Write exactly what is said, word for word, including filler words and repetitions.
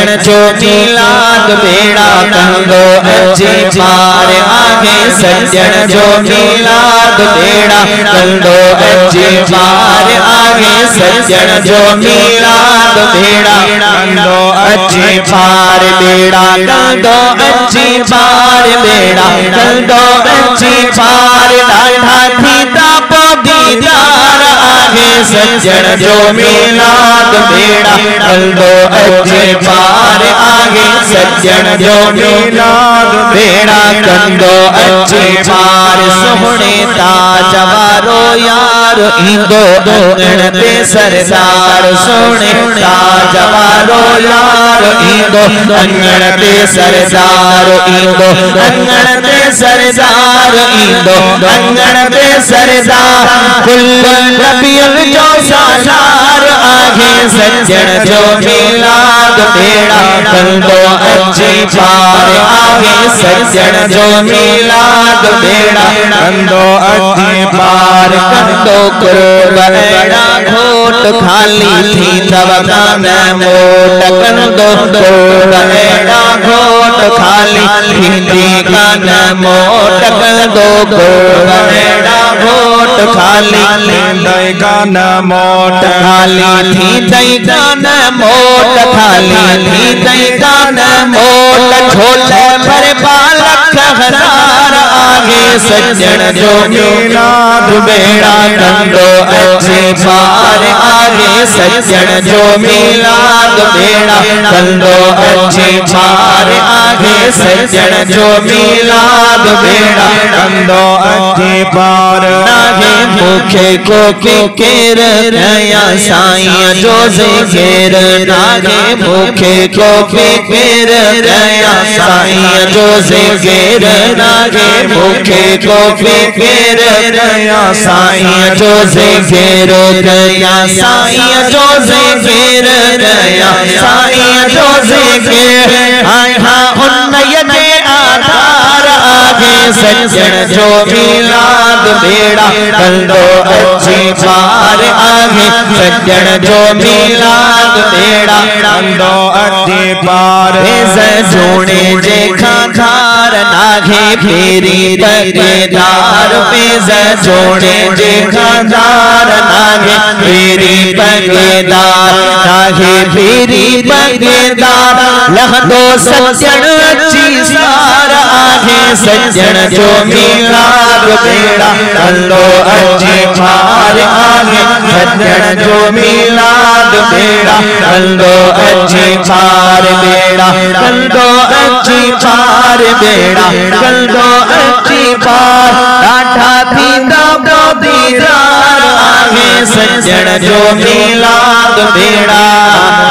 जो मीलाद बेड़ा कंदो अची पार आगे सज्जन जो मीलाद बेड़ा कंदो अची पार आगे सज्जन जो मीलाद बेड़ा कंदो अची पार बेड़ा कंदो अची पार बेड़ा कंदो अची पार ॾाढा थींदा दीदार आगे सज्जन जो मीलाद बेड़ा कंदो अची पार आगे सज्जन जो मीलाद बेड़ा कंदो अची पार सोहणे ताज वारो यार इंदो अंगण ते सरदार सोहणे ताज वारो यार इंदो अंगण ते सरदार इंदो अंगण ते सरदार इंदो अंगण ते सरदार कुल रबियल जो सालार आगे सज्जन जो मीलाद बेड़ा कंदो अची पार आगे सज्जन जो मीलाद बेड़ा कंदो अची पार कंदो कुर्ब एड़ा घोट खाली थी तब कान मोट कंदो कुर्ब एड़ा घोट खाली थी कान मोट कंदो कुर्ब एड़ा घोट खाली दई कान मोट खाली थी दई कान मोट खाली थी दई कान मोट छोले पर बालक हजार आगे सज्जन जो मीलाद बेड़ा कंदो अची पार आगे सज्जन जो मीलाद बेड़ा कंदो अची पार आगे सज्जन जो मीलाद बेड़ा कंदो अची पार नागे मुखे को के केर नया साईं जो ज़िकिर नागे मुखे को के केर नया साईं जो ज़िकिर नागे मुखे को के केर नया साईं जो ज़िकिर नया साईं जो ज़िकिर नया साईं जो ज़िकिर हाय हाँ उन ये आधार आगे सज्जन जो मीलाद बेड़ा कंदो अची पार आगे सज्जन जो मीलाद बेड़ा कंदो अची पार जोड़े जे खाधार नागे फेरी बगेदार पेज जोड़े जे खाधार नागे फेरी बगेदार नागे फेरी बगेदार लहदो सज्जन अची सार आगे सज्जन जो मीलाद बेड़ा कंदो अची पार आगे सज्जन जो मीलाद बेड़ा कंदो अची पार बेड़ा कंदो अची पार बेड़ा कंदो अची पार ॾाढा थींदा दीदार आगे सज्जन जो मीलाद बेड़ा